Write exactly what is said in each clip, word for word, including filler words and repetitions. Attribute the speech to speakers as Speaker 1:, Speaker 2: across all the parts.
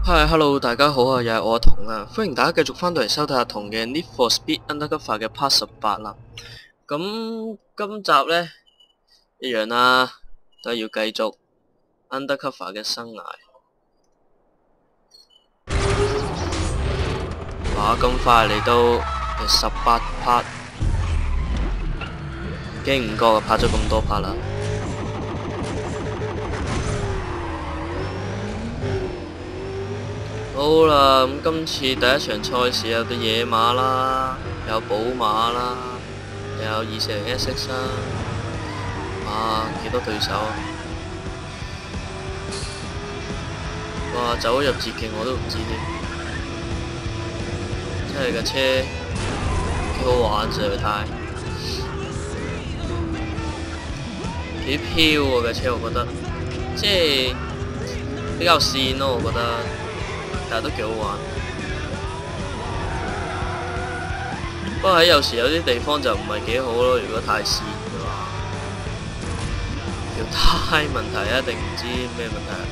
Speaker 1: 嗨 hello 大家好啊，又係我阿彤啊，歡迎大家繼續翻到嚟收睇阿彤嘅 Need for Speed Undercover 嘅 Part 十八啦。咁今集呢，一樣啦，都係要繼續 Undercover 嘅生涯。哇！咁快嚟到第十八 part， 經唔覺啊，拍咗咁多 part 啦。好啦，咁今次第一場賽事有對野馬啦，有寶馬啦，又有二四零 S X 啦，哇，幾多對手啊！哇，走入捷徑我都唔知添，真係架車幾好玩，實在太幾飄喎架車，我覺得，即係比較跣咯，我覺得。但係都幾好玩，不過喺有時有啲地方就唔係幾好咯。如果太跣嘅話，條胎問題啊，定唔知咩問題啊？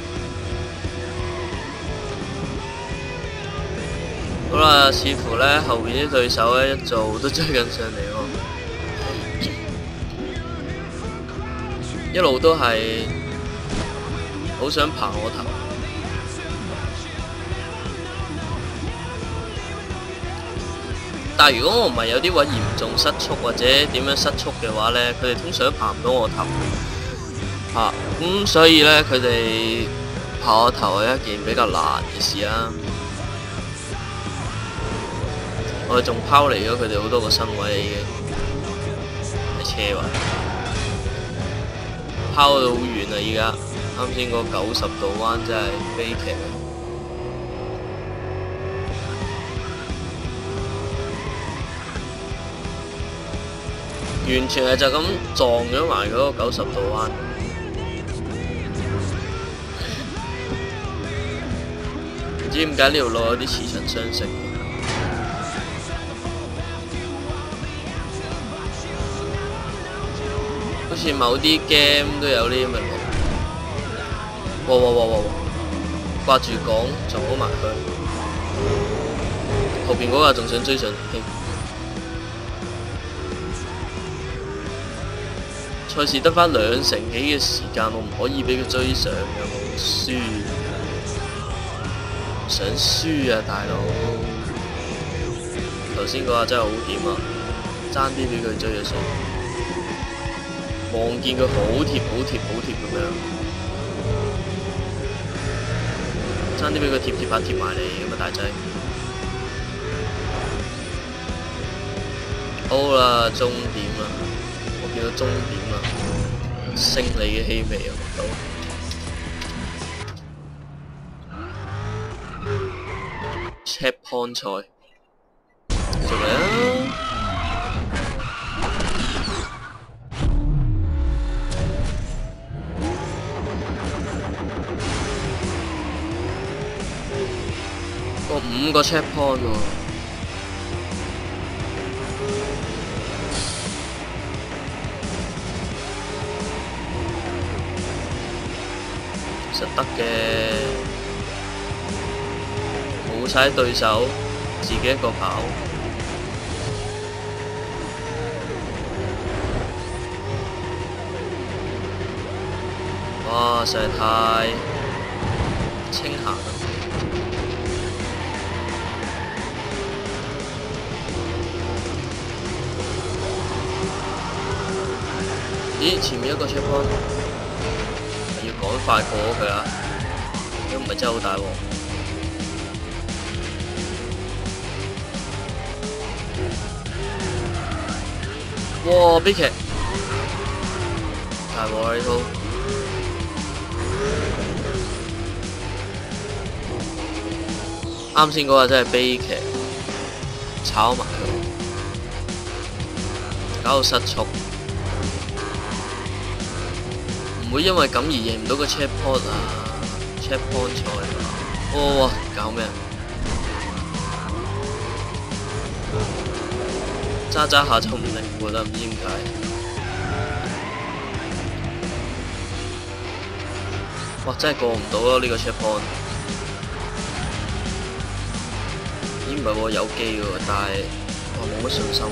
Speaker 1: 好啦，似乎呢後邊啲對手呢一早都追緊上嚟喎，一路都係好想爬我頭。但係如果我唔係有啲位嚴重失速或者點樣失速嘅話呢，佢哋通常都爬唔到我頭嚇，咁、啊、所以呢，佢哋爬我頭係一件比較難嘅事啦。我哋仲拋離咗佢哋好多個身位已經喺車位，拋到好遠啊！依家啱先嗰九十度彎真係悲劇。完全係就咁撞咗埋嗰個九十度彎，唔知點解呢條路有啲似曾相識，好似某啲 game 都有呢啲咁嘅路。哇哇哇哇！掛住講撞好埋去，後邊嗰個仲想追上嚟添。賽事得返兩成幾嘅時間，我唔可以俾佢追上嘅，我輸，唔想輸啊，大佬！頭先嗰下真係好險啊，爭啲俾佢追咗上，望見佢好貼好貼好貼咁樣，爭啲俾佢貼貼下貼埋嚟咁啊，大仔！好啦，終點啦！見到終點啦，勝利嘅氣味啊！到 checkpoint 賽，做嚟啊！個五個 checkpoint 喎。實得嘅，冇晒對手，自己一個跑。哇！實在太清閒啦。咦？前面一個 checkpoint。趕快過佢啊！如果唔係真係好大鑊。哇！悲劇，大鑊啊呢套！啱先嗰個真係悲劇，炒埋佢，搞到失速。唔會因為咁而贏唔到個 checkpoint 啊 checkpoint 賽啊！哇！搞咩啊？揸揸下就唔靈活啦，唔知點解。哇！真係過唔到咯呢個 checkpoint。 咦唔係喎，有機喎，但係我冇乜信心。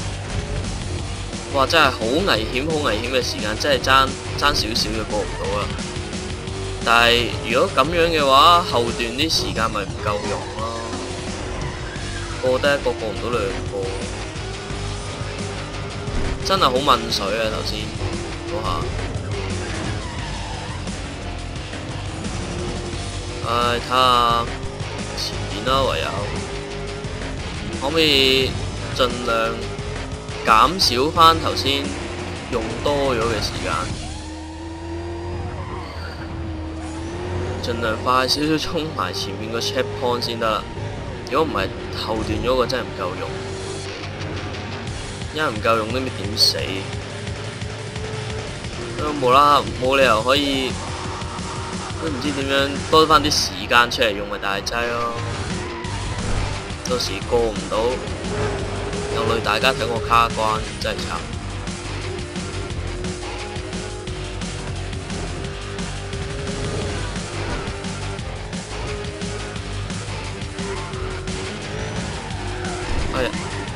Speaker 1: 哇！真係好危險，好危險嘅時間，真係爭爭少少就過唔到啦。但係如果咁樣嘅話，後段啲時間咪唔夠用咯。過得一個過唔到兩個，真係好濛水啊！頭先嗰下，唉，睇下前面啦，唯有可唔可以盡量減少翻頭先用多咗嘅時間，盡量快少少衝埋前面個 checkpoint 先得啦。如果唔係後段嗰個真係唔夠用，因為唔夠用都唔知點死。都冇啦，冇理由可以都唔知點樣多翻啲時間出嚟用咪大劑咯。到時過唔到，又累大家睇我卡關，真係慘。哎呀！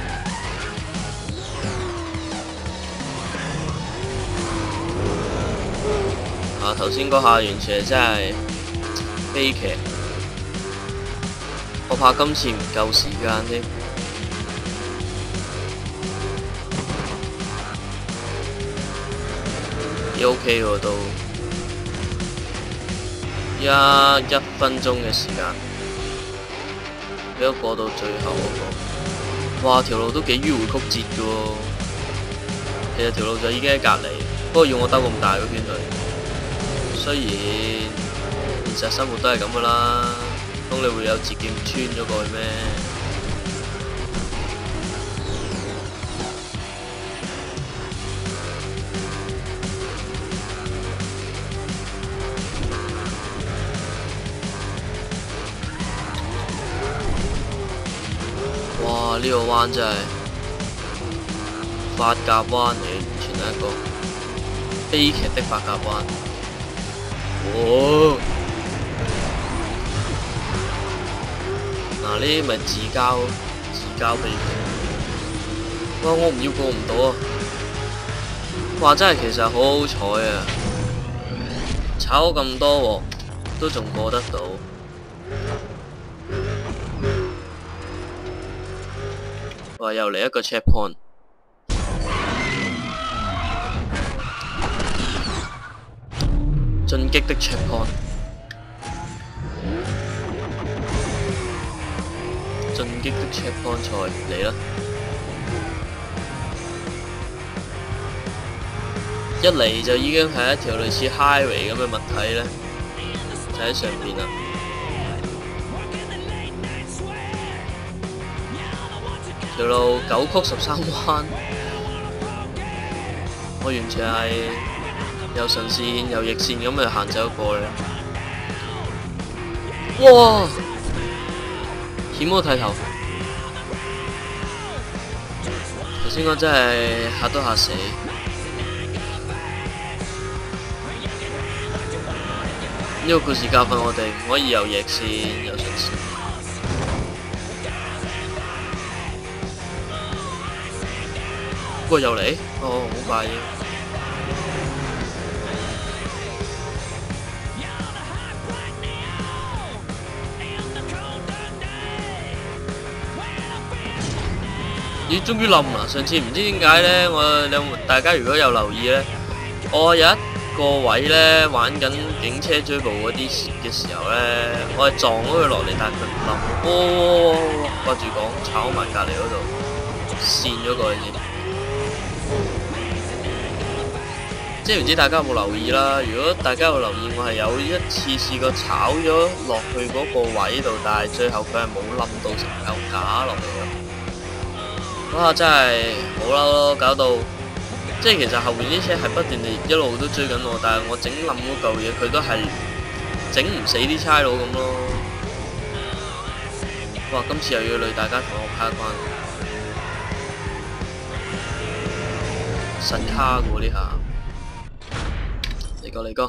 Speaker 1: 啊，頭先嗰下完全係真係悲劇，我怕今次唔夠時間添。幾 OK 喎都，依家一分鐘嘅時間，俾我過到最後嗰個。哇！條路都幾迂迴曲折嘅喎，其實條路就已經喺隔離，不過要我兜咁大個圈去。雖然現實生活都係咁噶啦，當你會有捷徑穿咗過去咩？哇！呢個彎真係髮夾彎嚟，完全係一個悲劇的髮夾彎。哦，嗱呢啲咪自交自交悲劇。哇！我唔要過唔到啊！哇！真係其實好好彩啊，炒咗咁多鑊都仲過得到。哇！又嚟一個 checkpoint。進擊的 checkpoint， 進擊的 checkpoint 賽嚟啦！一嚟就已經係一條類似 highway 咁嘅物體咧，就喺上邊啦。條路九曲十三彎，我完全係〜又順線又逆線咁就行走過咧，哇！險過剃頭，頭先我真係嚇都嚇死。呢個故事教訓我哋唔可以又逆線又順線。不過又嚟，哦，好快嘅。咦，終於冧啦！上次唔知點解咧，我有大家如果有留意咧，我有一個位咧玩緊警車追捕嗰啲嘅時候咧，我係撞咗佢落嚟，但係佢唔冧。哦，掛住講炒埋隔離嗰度，跣咗過去先。即係唔知大家有冇留意啦？如果大家有留意，我係有一次試過炒咗落去嗰個位度，但係最後佢係冇冧到成嚿架落嚟咯。哇！真係好嬲咯，搞到即係其實後面啲車係不斷地一路都追緊我，但係我整冧嗰嚿嘢，佢都係整唔死啲差佬咁咯。哇！今次又要累大家同我卡關，實卡喎呢下。嚟個嚟個，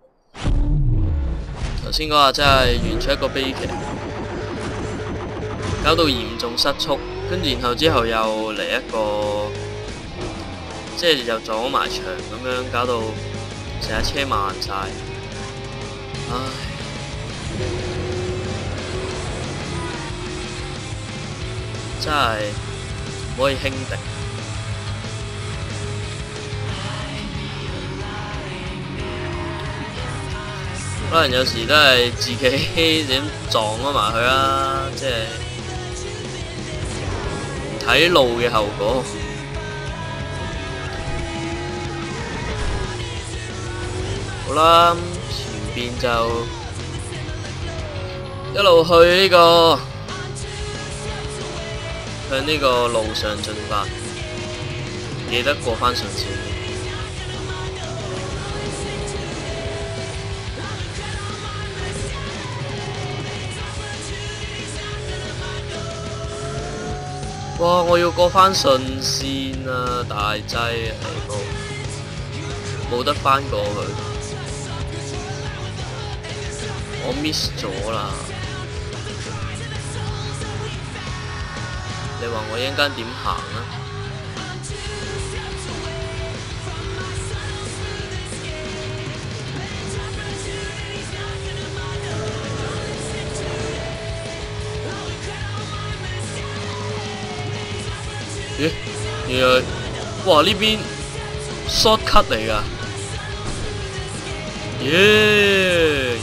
Speaker 1: 頭先嗰下真係完全一個悲劇。 搞到嚴重失速，跟住然後之後又嚟一個，即係又撞咗埋牆咁樣，搞到成架車慢晒，唉，真係唔可以輕敵。可能有時都係自己點撞咗埋去啦，即係唔睇路嘅後果。好啦，前邊就一路去呢個向呢個路上進發，記得過返順線。哇！我要過返順線啊，大劑啊，起步冇得返過去，我 miss 咗啦。你話我一陣間點行啊？咦？原來哇呢邊 short cut 嚟㗎，耶！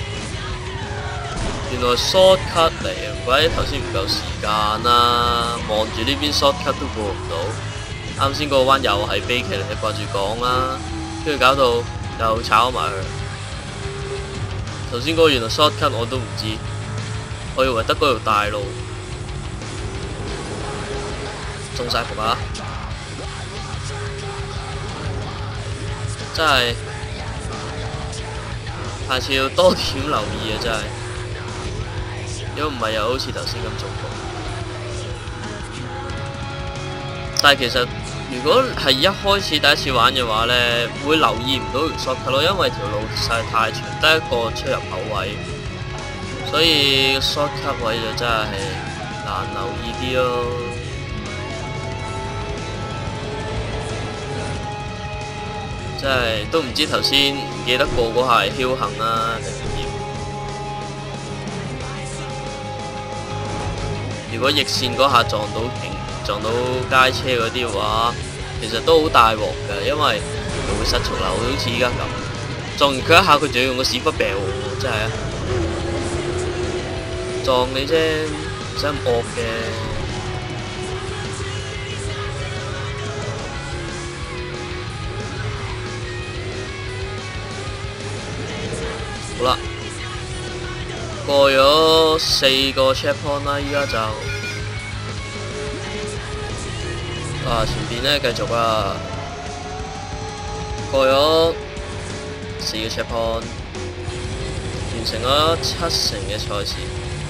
Speaker 1: 原來 short cut 嚟啊！唔怪得頭先唔夠時間啦，望住呢邊 short cut 都過唔到。啱先嗰個彎又係悲劇嚟，你掛住講啦，跟住搞到又炒埋佢。頭先嗰個原來 short cut 我都唔知，我以為得嗰條大路。中晒伏啊！真係，下次要多點留意啊！真係，如果唔係又好似頭先咁中伏。但係其實，如果係一開始第一次玩嘅話呢，會留意唔到條 shortcut 咯，因為條路實在太長，得一個出入口位，所以 shortcut 位就真係難留意啲咯。真係都唔知頭先唔記得過嗰下係僥倖啦定點？如果逆線嗰下撞到停撞到街車嗰啲嘅話，其實都好大鑊㗎，因為佢會失速啦，好似依家咁。撞完佢一下，佢仲要用個屎忽掟喎，真係啊！撞你啫，唔使咁惡嘅。好啦，過咗四個 checkpoint 啦，依家就啊前邊呢繼續啊，過咗四個 checkpoint，完成咗七成嘅賽事。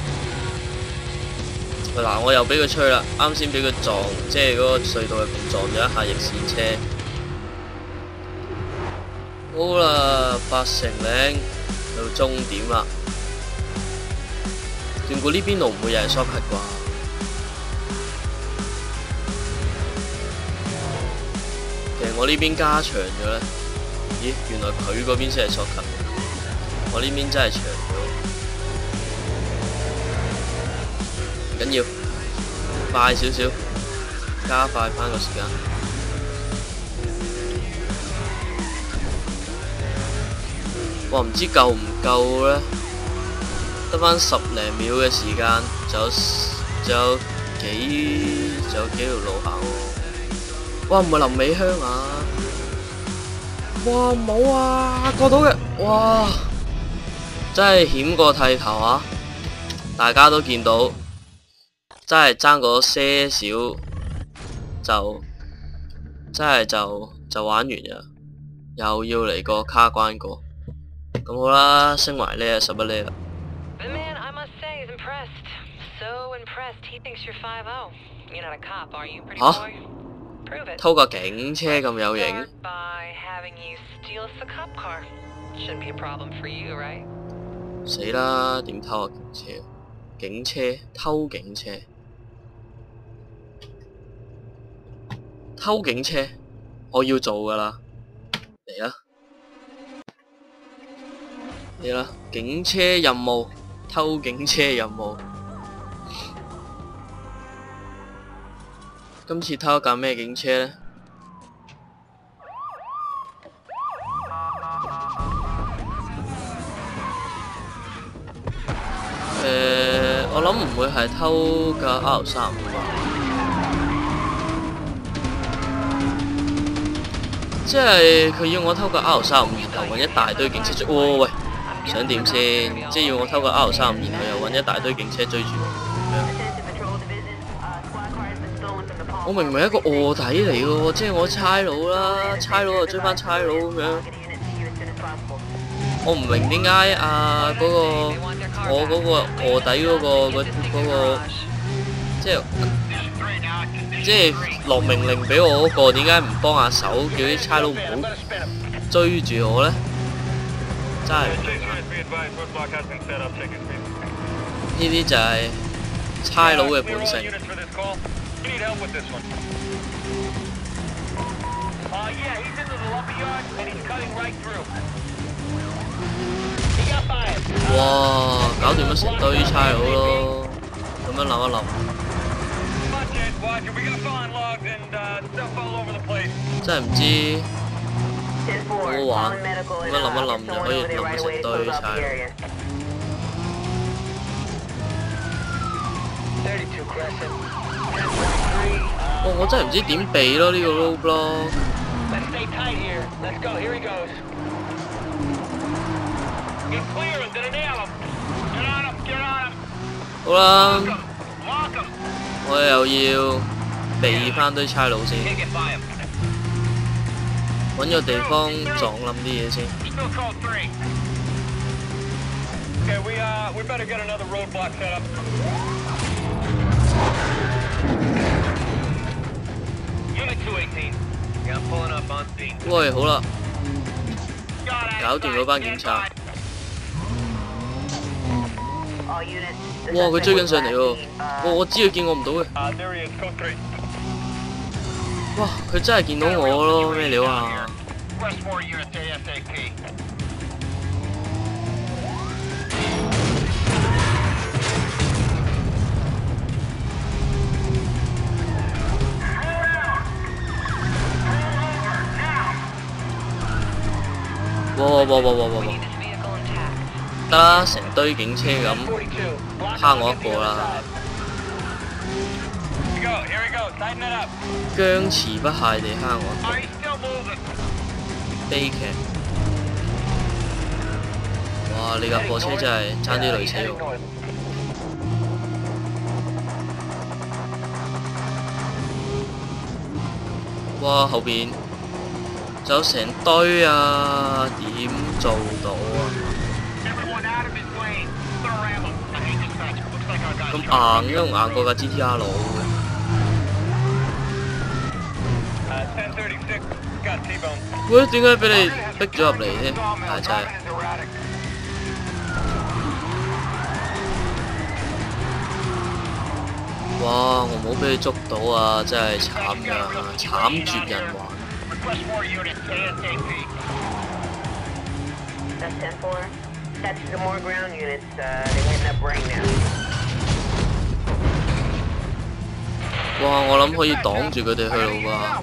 Speaker 1: 嗱，我又俾佢吹啦，啱先俾佢撞，即係嗰個隧道入邊撞咗一下逆線車。好啦，八成零。到終點啦，斷估呢邊路唔會有人 shortcut啩？其實我呢邊加長咗咧，咦？原來佢嗰邊先係 shortcut，我呢邊真係長咗。唔緊要，快少少，加快翻個時間。我唔知夠唔夠呢，得返十零秒嘅時間，仲有仲有幾仲有幾條路行喎。哇，唔係臨尾鄉啊！哇，冇啊，過到嘅，哇，真係險過剃頭啊！大家都見到，真係爭嗰些少就真係就就玩完呀，又要嚟個卡關過。咁好啦，升埋呢十一呢啦。吓？偷架警車咁有型？死啦！點偷架警車？ 警車，偷警車，偷警車，我要做噶啦，嚟啦，嚟啦，警車任務，偷警車任務。今次偷一架咩警車呢？誒、呃，我諗唔會係偷架 R 三五吧？即係佢要我偷架 R 三五，然後揾一大堆警車追。哦喂，想點先？即係要我偷架 R 三五，然後又揾一大堆警車追住我。我明明係一個臥底嚟嘅喎，即係我差佬啦，差佬就追翻差佬咁樣。我唔明點解啊嗰、嗰個我嗰個臥底嗰、嗰個嗰、嗰個即係即係落命令俾我嗰、嗰個，點解唔幫下手，叫啲差佬唔好追住我呢？真係唔明啊！呢啲就係差佬嘅本性。哇！搞掂咗成堆差佬咯，咁樣諗一諗，真係唔知好好玩。咁樣諗一諗就可以諗到成堆差佬。哦，我真係唔知點避咯呢個 roadblock。好啦，我又要避翻堆差佬先，揾個地方撞冧啲嘢先。喂，好啦，搞掂嗰班警察。哇！佢追緊上嚟喎，我我知佢見我唔到嘅。哇！佢真係見到我咯，咩料啊？哇哇哇哇哇哇！得啦，成堆警車咁蝦我一個啦，僵持不懈地蝦我一個，悲劇！哇！你架貨車真係爭啲累死我！哇！後邊仲有成堆啊，點做到啊？咁硬，因為硬過架 G T R 佬嘅。喂，點解俾你逼咗入嚟啫？係真係。哇！我冇俾你捉到啊！真係慘㗎，慘絕人寰。哇！我諗可以擋住佢哋去路吧。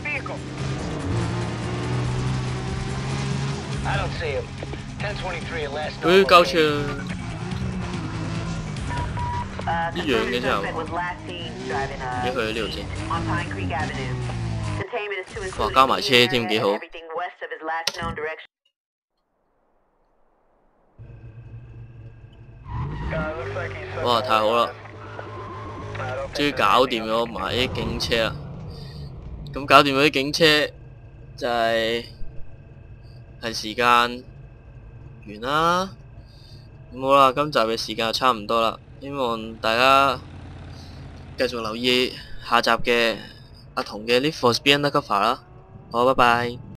Speaker 1: 佢交車一樣嘅啫，你去呢度先。哇！加埋車添，幾好。哇！太好啦！終於搞掂咗埋啲警車啦，咁搞掂咗啲警車就係、係、係時間完啦。咁好啦，今集嘅時間就差唔多啦，希望大家繼續留意下集嘅阿童嘅 Need for Speed Undercover 啦。好，拜拜。